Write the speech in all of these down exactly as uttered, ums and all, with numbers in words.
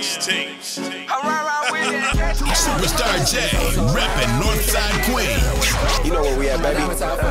tapes. tapes. Superstar J, reppin' Northside Queens. You know where we at, baby.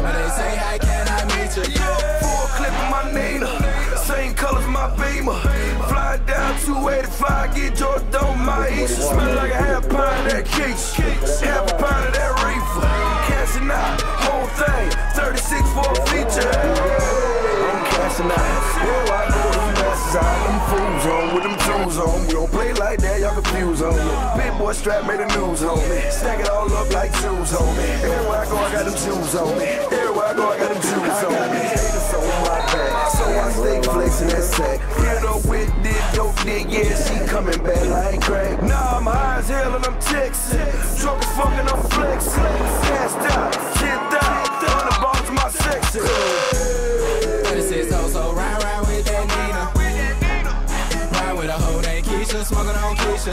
Full clip of my Nina, same colors my Beamer. Fly down two eighty-five, get George Dome my East. Smell like a half pound of that Keach, half a pound of that reefer. Cashing out, whole thing, thirty-six for a feature. I'm cashing out. Where I go, them masses out, them fools on with them tunes on. We don't play like that, y'all confused on me. Big boy strap made the news on me. Stack it all up like shoes on me. Everywhere I go, I got them shoes on me. Everywhere I go, I got them shoes on me. Haters on my back, so I stay flexing that sack. Hit up with this dope dick, yeah, she coming back like crack. Nah, I'm high as hell and I'm texting. Drunk as fuck and I'm flexing. Passed out, kicked out, on the bottom of my section. thirty-six oh, so ride, ride with that Nina. Ride with a hoe named Keisha, smoking on Keisha.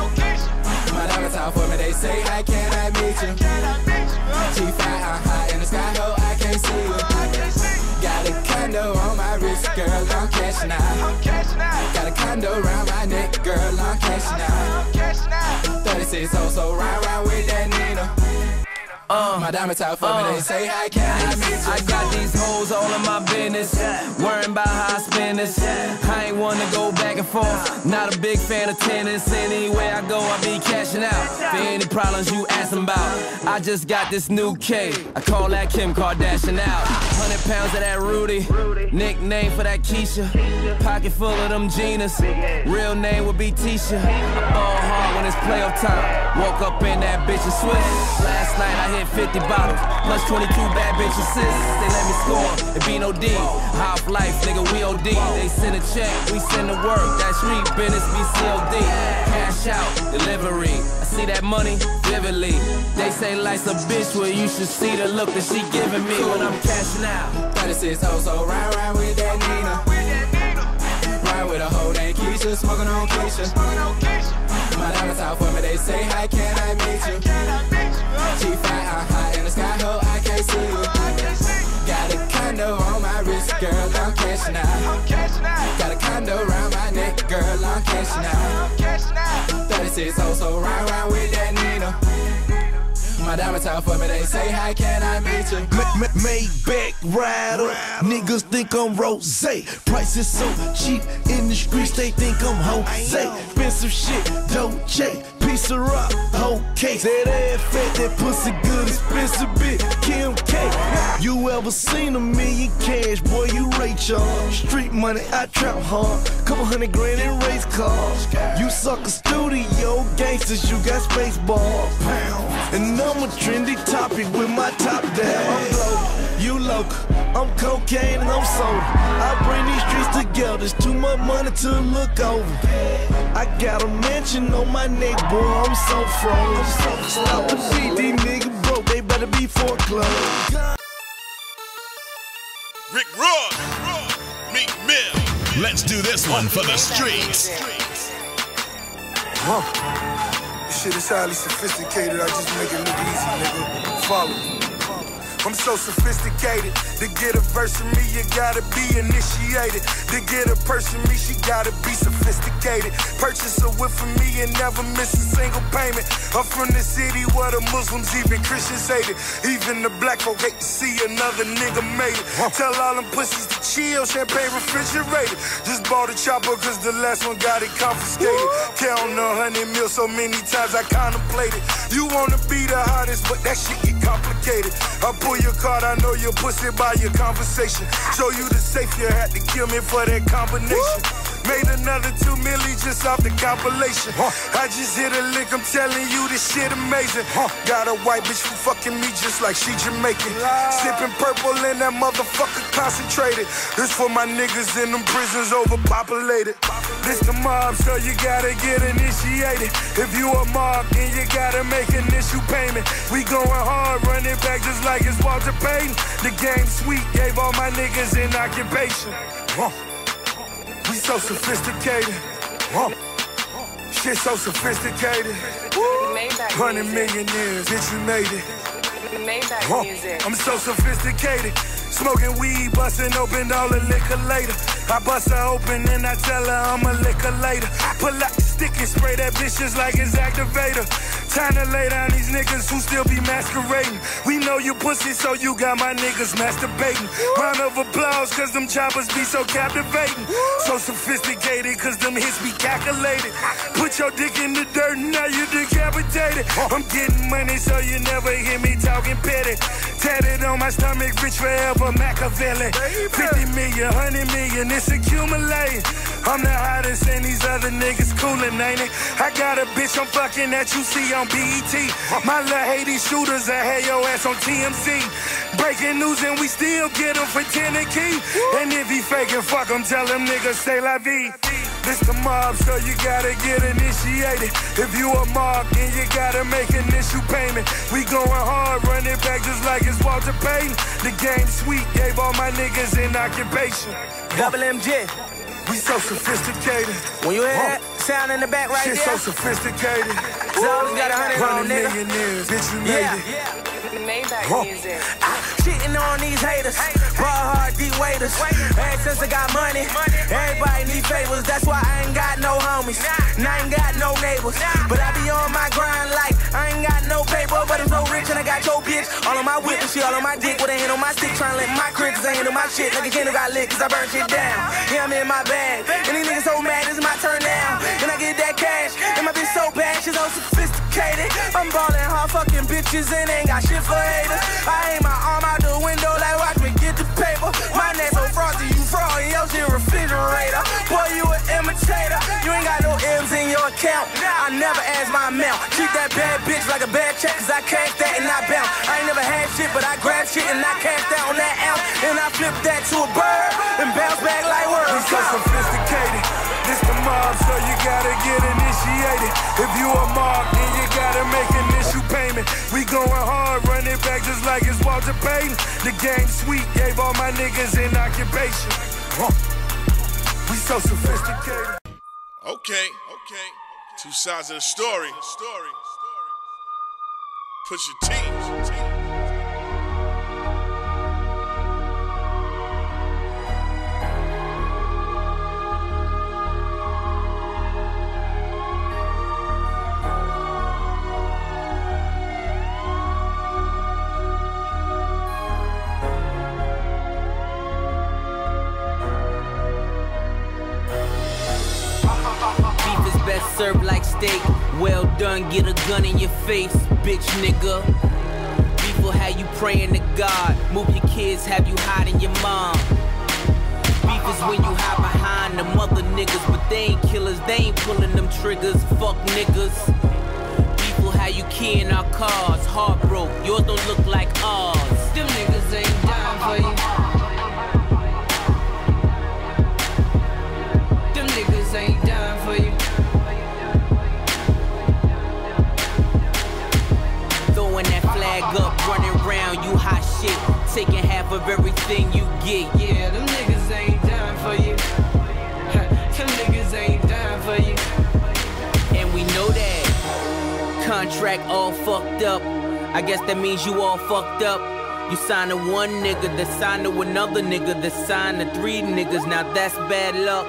My diamonds out for me, they say, how can I meet you? G five, I'm high in the sky, ho, I can't see you. Got a condo on my wrist, girl, I'm cashing out. Got a condo around my neck, girl, I'm cashing out. thirty-six oh, so ride, ride with that Nina. Uh, my diamonds out for uh, me, they say, how can I meet you? I got these hoes all in my business, worrying about how I spend this. I ain't one to go back and forth, not a big fan of tennis. Anywhere I go, I be cashing out. For any problems you asking about, I just got this new K. I call that Kim Kardashian out. Hundred pounds of that Rudy, nickname for that Keisha. Pocket full of them Genas, real name would be Tisha. I ball hard when it's playoff time. Woke up in that bitch and switch. Last night I hit fifty bottles, plus twenty-two bad bitch assists. They let me score, it be no D. Half life, nigga, we O D. They send a check, we send the work. That street business be C O D. Cash out, delivery. I see that money vividly. They say life's a bitch, well you should see the look that she giving me when I'm cashing out. thirty-six oh, so ride, ride with that Nina. Ride with a hoe named Keisha, smoking on Keisha. My diamonds out for me, they say, how can I meet you? G five, I'm high in the sky, ho, I can't see you. Got a condo on my wrist, girl, I'm cashing out. Got a condo around my neck, girl, I'm cashing out. thirty-six oh, so ride, ride with that Nina. My diamonds out for me, they say, how can I meet you? Maybach rider, niggas think I'm rosé. Price is so cheap in the streets, they think I'm Jose. Expensive shit, Dolce, piece of rock, whole case. That ass fat, that pussy good, expensive bitch, Kim K. You ever seen a million cash, boy, you Rachel. Street money, I trap hard, couple hundred grand in race cars. You sucker studio gangsters, you got space ball pound. And I'm a trendy topic with my top down. I'm low, you local, I'm cocaine and I'm soda. I bring these streets together, there's too much money to look over. I got a mansion on my neck, boy, I'm so froze. Stop the beat, these niggas broke, they better be foreclosed. Rick Roy, Meek Mill. Let's do this one for the streets. Huh. Shit is highly sophisticated, I just make it look easy, nigga. Follow me. I'm so sophisticated. To get a verse from me, you gotta be initiated. To get a person me, she gotta be sophisticated. Purchase a whip for me and never miss a single payment. I'm from the city where the Muslims, even Christians hate it. Even the black folk hate to see another nigga made it. Tell all them pussies to chill, champagne refrigerated. Just bought a chopper cause the last one got it confiscated. Count a hundred mil so many times I contemplated. You wanna be the hottest, but that shit get complicated. I pull your card, I know your pussy by your conversation. Show you the safe, you had to kill me for that combination. Made another two milli just off the compilation. I just hit a lick, I'm telling you this shit amazing. Got a white bitch who fucking me just like she Jamaican. Sipping purple and that motherfucker concentrated. This for my niggas in them prisons overpopulated. This the mob, so you gotta get initiated. If you a mob, then you gotta make an issue payment. We going hard, running back just like it's Walter Payton. The game sweet, gave all my niggas an occupation. We so sophisticated. Huh. Shit so sophisticated. Hundred million years, bitch, you made it. Huh. I'm so sophisticated. Smoking weed, busting open all the liquor later. I bust her open and I tell her I'ma lick her later. Pull out the stick and spray that bitch just like it's activator. Time to lay down these niggas who still be masquerading. We know you pussy, so you got my niggas masturbating. Round of applause, cause them choppers be so captivating. So sophisticated, cause them hits be calculated. Put your dick in the dirt and now you decapitated. I'm getting money, so you never hear me talking petty. Tatted on my stomach, rich forever, Machiavelli. fifty million, one hundred million, it's accumulating. I'm the hottest and these other niggas coolin', ain't it? I got a bitch I'm fucking that you see on B E T. My little Haiti shooters, I had your ass on T M Z. Breaking news and we still get him for ten a key. And if he faking, fuck him, tell him niggas say la vie. This the mob, so you gotta get initiated. If you a mob, then you gotta make initial payment. We going hard, run it back just like it's Walter Payton. The game sweet, gave all my niggas in occupation. Double M J. We so sophisticated. When you hear that sound in the back right Shit there, so sophisticated. so always got a hundred on, nigga. Millionaires, bitch, you made Yeah, it. yeah. Maybach Huh. music. Shitting on these haters, ball hard, deep waiters. Ever since I got money, everybody need favors. That's why I ain't got no homies, and I ain't got no neighbors. But I be on my grind like I ain't got no paper, but I'm so rich and I got your bitch all on my whip and she all on my dick with a hand on my stick, trying to let my crib cause I handle my shit like a kid who got lit cause I burn shit down. Yeah, I'm in my bag, and these niggas so mad it's my turn now. And I get that cash, and my bitch so bad, she's so sophisticated. I'm ballin' hard fucking bitches and ain't got shit for haters. I aim my arm out the window like watch me get the paper. My neck so frosty, you fraud in your shit refrigerator. Boy, you an imitator. You ain't got no M's in your account. I never ask my amount. Treat that bad bitch like a bad check, cause I cash that and I bounce. I ain't never had shit, but I grab shit and I cash that on that ounce. And I flip that to a bird and bounce back like words. We so sophisticated. This the mob, so you gotta get initiated. If you a mob, then you gotta make initial payment. We going hard, run it back just like it's Walter Payton. The game sweet, gave all my niggas in occupation. Huh. We so sophisticated. Okay, okay. Two sides of the story. Story. Put your teams. Best served like steak, well done, get a gun in your face, bitch nigga. People have you praying to God, move your kids, have you hiding your mom. Beef is when you hide behind them other niggas, but they ain't killers, they ain't pulling them triggers, fuck niggas. People have you keying our cars, heart broke, yours don't look like ours. Them niggas ain't dying for you. Them niggas ain't dying for you. Throwing that flag up, running around, you hot shit. Taking half of everything you get. Yeah, them niggas ain't dying for you. Them niggas ain't dying for you. And we know that. Contract all fucked up. I guess that means you all fucked up. You signed to one nigga, that signed to another nigga, that signed to three niggas. Now that's bad luck.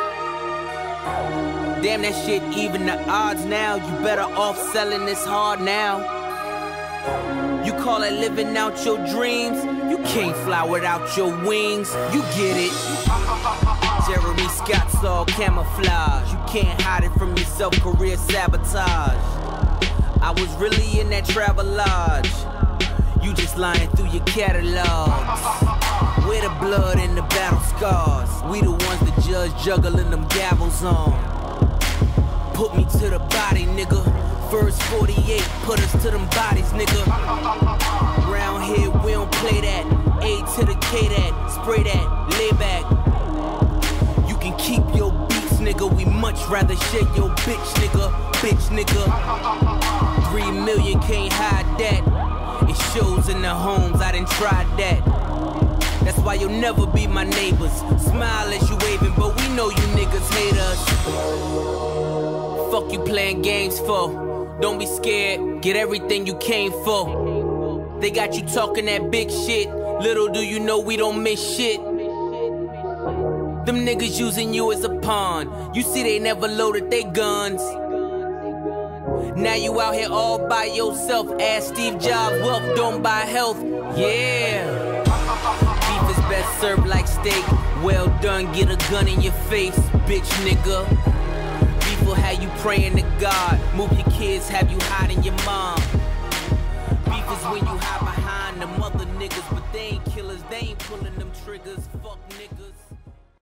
Damn, that shit even the odds now. You better off selling this hard now. You call it living out your dreams? You can't fly without your wings. You get it. Jeremy Scott's all camouflage. You can't hide it from yourself, career sabotage. I was really in that travel lodge. You just lying through your catalogs. Where the blood and the battle scars. We the ones the judge juggling them gavels on. Put me to the body, nigga. First forty-eight, put us to them bodies, nigga. Round here, we don't play that. A to the K that, spray that, lay back. You can keep your beats, nigga. We much rather share your bitch, nigga. Bitch, nigga. Three million can't hide that. It shows in the homes, I done tried that. That's why you'll never be my neighbors. Smile as you waving, but we know you niggas hate us. Fuck you playing games for. Don't be scared, get everything you came for. They got you talking that big shit. Little do you know we don't miss shit. Them niggas using you as a pawn. You see they never loaded they guns. Now you out here all by yourself. Ask Steve Jobs, wealth don't buy health. Yeah. Beef is best served like steak. Well done, get a gun in your face, bitch nigga. Beef will have you praying to God. Move your kids, have you hiding your mom. Beef is when you hide behind them other niggas, but they ain't killers, they ain't pulling them triggers. Fuck niggas.